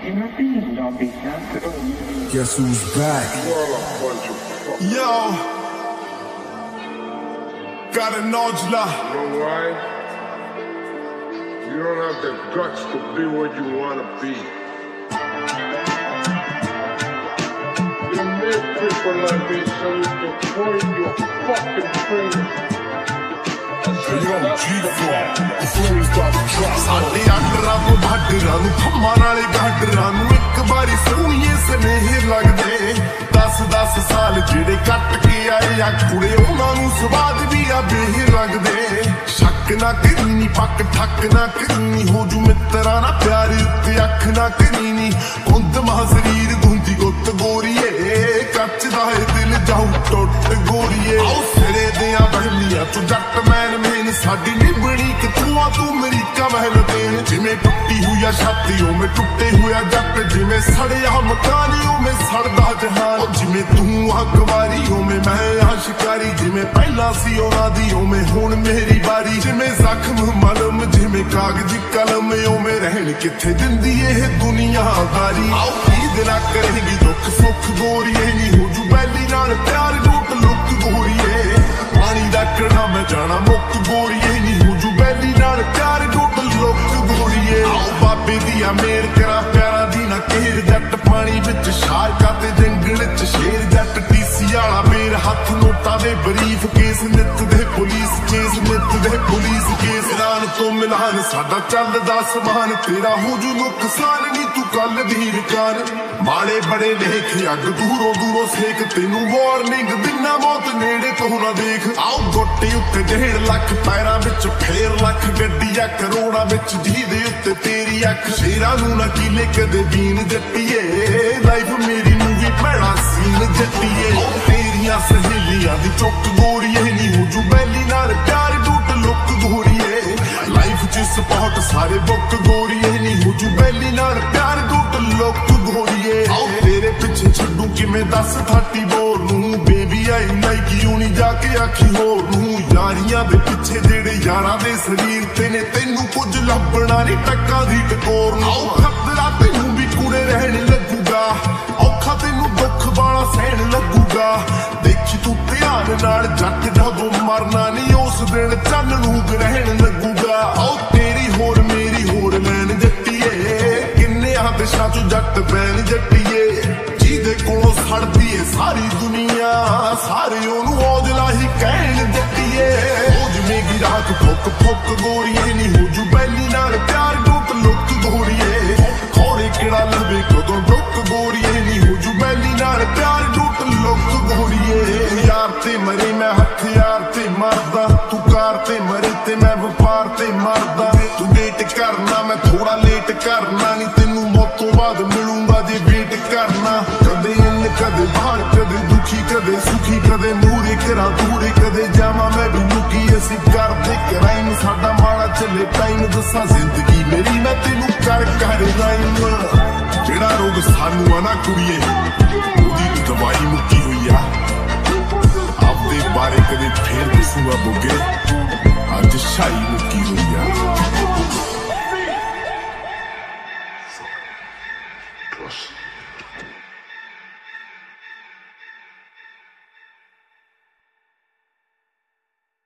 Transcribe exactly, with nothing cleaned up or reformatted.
Guess who's back? Yo, got a nodula. You know why? You don't have the guts to be what you wanna be. You make people like me so you can point your fucking fingers. ਸਾਡੇ ਆਡਰਾਂ ਤੋਂ ਭਾਡਰਾਂ ਨੂੰ ਖੰਮਾਂ ਨਾਲੇ ਗਾਡਰਾਂ ਨੂੰ ਇੱਕ ਵਾਰੀ ਸੋਹਣੀਏ ਸਨੇਹ ਲੱਗਦੇ ਦਸ ਦਸ ਸਾਲ ਜਿਹੜੇ ਕੱਟ ਕੇ ਆਏ ਆ ਕੁੜੇ ਉਹਨਾਂ ਨੂੰ ਸਵਾਦ ਵੀ ਆ ਬੇਹ ਲੱਗਦੇ ਸ਼ੱਕ ਨਾ ਕਰੀ ਨੀ ਪੱਕ ਠੱਕ ਨਾ ਕਰੀ ਨੀ ਹੋ ਜੂ ਮਿੱਤਰਾਂ ਨਾ ਪਿਆਰ ਉੱਤੇ ਅੱਖ ਨਾ ਕਰੀ ਨੀ ਗੁੰਦ ਮਾ ਸਰੀਰ ਗੁੰਦੀ ਗੁੱਤ ਗੋਰੀਏ ਕੱਚ ਦਾ ਏ ਦਿਲ ਜਾਊ ਟੁੱਟ ਗੋਰੀਏ ਆਓ ਸਿਰੇ ਦੀਆਂ ਬਹਿਲੀਆਂ ਤੂੰ ਜੱਟ ਮੈਨ ਮੇਨ ਸਾਡੀ ਨਿਭਣੀ ਕਿੱਥੋਂ ਆ ਤੂੰ ਮੇਰੀ ਕਮਹਿਲ ਦੇਣ ਜਿਵੇਂ ਟੁੱਟੀ ਹੋਈ ਆ ਛਾਤੀ ਉਵੇਂ ਟੁੱਟੇ ਹੋਇਆ ਜੱਟ ਜਿਵੇਂ ਸੜਿਆ ਮਕਾਨ ਉਵੇਂ ਸੜਦਾ ਜਹਾਨ ਜਿਵੇਂ ਤੂੰ ਹੱਕਵਾਰੀ ਉਵੇਂ ਮੈਂ ਆਸ਼ਿਕਾਰੀ ਜਿਵੇਂ ਪਹਿਲਾਂ ਸੀ ਉਹਨਾਂ ਦੀ ਉਵੇਂ ਹੁਣ ਮੇਰੀ ਵਾਰੀ ਜਿਵੇਂ ਜ਼ਖਮ ਮਲਮ ਜਿਵੇਂ ਕਾਗਜ਼ ਕਲਮ ਉਵੇਂ ਰਹਿਣ ਕਿੱਥੇ ਦਿੰਦੀ ਇਹ ਦੁਨੀਆਦਾਰੀ ਆਓ ਕੀ ਦਿਲਾ ਕਰੇਗੀ ਦੁੱਖ ਸੁੱਖ ਗੋਰੀਏ ਨਹੀਂ ਹੋ ਜੂ ਬੈਲੀ ਨਾਲ ਪਿਆਰ ਲੁੱਟ ਲੁੱਟ ਗੋਰੀਏ ਪਾਣੀ ਦਾ ਕੜਾ ਮੈਂ ਜਾਣਾ ਮੁੱਕ ਗੋਰੀਏ ਨਹੀਂ ਹੋ ਜੂ ਬੈਲੀ ਨਾਲ ਪਿਆਰ ਲੁੱਟ ਲੁੱਟ ਗੋਰੀਏ ਆਓ ਬਾਬੇ ਦੀ ਆ ਮੇਰ ਕਰਾਂ ਪਿਆਰਾਂ ਦੀ ਨਾ ਕਹਿਰ ਜੱਟ ਪਾਣੀ ਵਿੱਚ ਸ਼ਾਰਕਾਂ ਤੇ ਜੰਗਲ ਚ ਸ਼ੇਰ ਜੱਟ ਟੀਸੀ ਵਾਲਾ ਮੇਰ ਹੱਥ ਨੋਟਾਂ ਦੇ ਬਰੀਫ ਕੇਸ ਨਿੱਤ ਦੇ ਪੁਲਿਸ ਕੇਸ ਨਿੱਤ ਦੇ ਪੁਲਿਸ ਕੇਸ ਰਾਨ ਤੋਂ ਮਿਲਾਨ ਸਾਡਾ ਚੱਲਦਾ ਸਮਾਨ ਤੇਰਾ ਹੋ ਜੂ ਨੁਕਸਾਨ ਨਹੀਂ ਤੂੰ ਕੱਲ ਦੀ ਰਕਾਨ ਮਾੜੇ ਬੜੇ ਲੇਖ ਅੱਗ ਦੂਰੋਂ ਦੂਰੋਂ ਸੇਕ ਤੈਨੂੰ ਵਾਰਨਿੰਗ ਦਿਨਾ ਮੌਤ ਨੇੜੇ ਤੋਂ ਨਾ ਦੇਖ ਆਓ ਗੋਟੇ ਉੱਤੇ ਡੇਢ ਲੱਖ ਪੈਰਾਂ ਵਿੱਚ ਫੇਰ ਲੱਖ ਗੱਡੀਆਂ ਕਰੋੜਾਂ ਵਿੱਚ ਜਿਹਦੇ ਉੱਤੇ ਤੇਰੀ ਅੱਖ ਸ਼ੇਰਾਂ ਨੂੰ ਨਾ ਕੀਲੇ ਕਦੇ ਬੀਨ ਜੱਟੀਏ ਲਾਈਫ ਮੇਰੀ ਮੂਵੀ ਭੈਣਾ ਸੀਨ ਜੱਟੀਏ ਤੇਰੀਆਂ ਸਹੇਲੀਆਂ ਦੀ ਚੁੱਕ ਗੋਰੀਏ ਨਹੀਂ ਹੋ ਜੂ ਬੈਲੀ ਨਾਲ ਪਿਆਰ ਟੁੱਟ ਲੁੱਕ ਗੋਰੀਏ ਲਾਈਫ ਚ ਸਪੋਰਟ ਸਾਰੇ ਬੁੱਕ ਗੋਰੀਏ ਨਹੀਂ ਹੋ ਜੂ ਬੈਲੀ ਨਾਲ ਪਿਆਰ ਟੁੱਟ ਲੁੱਕ ਗੋਰੀਏ ਆਓ ਤੇਰੇ ਪਿੱਛੇ ਛੱਡੂ ਕਿਵੇਂ ਦੱਸ ਥਾਟੀ ਬੋਰ ਨੂੰ ਬੇਬੀ ਆਈ ਨਾਈਕੀ ਨੀ ਜਾ ਕੇ ਆਖੀ ਹੋਰ ਨੂੰ ਯਾਰੀਆਂ ਦੇ ਪਿੱਛੇ ਜਿਹੜੇ ਯਾਰਾਂ ਦੇ ਸਰੀਰ ਤੇ ਨੇ ਤੈਨੂੰ ਕੁਝ ਲੱਭਣਾ ਨਹੀਂ ਟੱਕਾ ਦੀ ਟਕੋਰ ਨੂੰ ਆਓ ਖਤਰਾ ਤੈਨੂੰ ਵੀ ਕੁੜੇ ਰਹਿਣ ਲੱਗੂਗਾ ਔਖਾ ਤੈਨੂੰ ਦੁੱਖ ਵਾਲਾ ਸਹਿਣ ਲੱਗੂਗਾ ਦੇਖੀ ਤੂੰ ਧਿਆਨ ਨਾਲ ਜੱਟ ਜਦੋਂ ਮਰਨਾ ਨਹੀਂ ਉਸ ਦਿਨ ਚੰਨ ਨੂੰ ਗ੍ਰਹਿਣ ਲੱਗੂਗਾ ਆਓ ਤੇਰੀ ਹੋਰ ਮੇਰੀ ਹੋਰ ਲੈਣ ਜੱਟੀਏ ਕਿੰਨੇ ਆ ਦੇਸ਼ਾਂ ਚੋਂ ਜੱਟ ਬੈਨ ਜੱਟੀਏ ਜਿਹਦੇ ਕੋਲੋਂ ਸੜਦੀ ਏ ਸਾਰੀ ਦੁਨੀਆ ਸਾਰੇ ਉਹਨੂੰ ਔਜਲਾ ਹੀ ਕਹਿਣ ਜੱਟੀਏ ਉਹ ਜਿਵੇਂ ਕੀ ਰਾਤ ਫੁੱਕ ਫੁੱਕ ਗੋਰੀਏ ਨਹੀਂ ਹੋ ਜੂ ਬੈਲੀ ਨਾਲ ਪਿਆਰ ਟੁੱਟ ਲੁੱਕ ਗੋਰੀਏ ਖੋਰੇ ਕਿਹੜਾ ਲਵੇ ਕਦੋਂ ਰੁੱਕ ਗੋਰੀਏ ਨਹੀਂ ਹੋ ਜੂ ਬੈਲੀ ਨਾਲ ਪਿਆਰ ਟੁੱਟ ਲੁੱਕ ਗੋਰੀਏ ਯਾਰ ਤੇ ਮਰੇ ਮੈਂ ਹਥਿਆਰ ਤੇ ਮਰਦਾ ਤੂੰ ਕਾਰ ਤੇ ਮਰੇ ਤੇ ਮੈਂ ਵਪਾਰ ਤੇ ਮਰਦਾ ਤੂੰ ਵੇਟ ਕਰਨਾ ਮੈਂ ਥੋੜਾ ਲੇਟ ਕਰਨਾ ਨਹੀਂ ਤੈਨੂੰ ਮੌਤ ਤੋਂ ਬਾਅਦ ਮਿਲੂੰਗਾ ਜੇ ਵੇਟ ਕਰਨਾ ਕਦੇ ਇੰਨ ਕਦੇ ਬਾਹਰ ਕਦੇ ਦੁਖੀ ਕਦੇ ਸੁਖੀ ਕਦੇ ਮੂਰੇ ਕਰਾਂ ਦੂਰੇ ਕਦੇ ਜਾਵਾਂ ਮੈਂ ਵੀ ਲੁਕੀ ਅਸੀਂ ਕਰਦੇ ਕਰਾਈਮ ਸਾਡਾ ਮਾੜਾ ਚੱਲੇ ਟਾਈਮ ਦੱਸਾਂ ਜ਼ਿੰਦਗੀ ਮੇਰੀ ਮੈਂ ਤੈਨੂੰ ਕਰ ਕਰ ਰਾਈਮ ਜਿਹੜਾ ਰੋਗ ਸਾਨੂੰ ਆ ਨਾ ਕੁੜੀਏ ਉਹਦੀ ਦਵਾਈ ਮੁੱਕੀ ਹੋਈ ਆ ਆਪਦੇ ਬਾਰੇ ਕਦੇ ਫੇਰ ਦੱਸੂਗਾ ਬੁੱਗੇ